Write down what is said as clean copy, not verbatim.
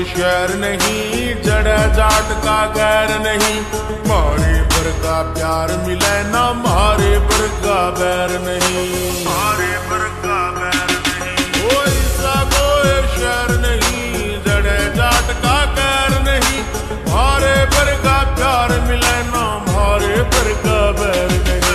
शहर नहीं, जड़ जाट का गैर नहीं। मारे भर का प्यार मिले ना, मारे भर का बैर नहीं।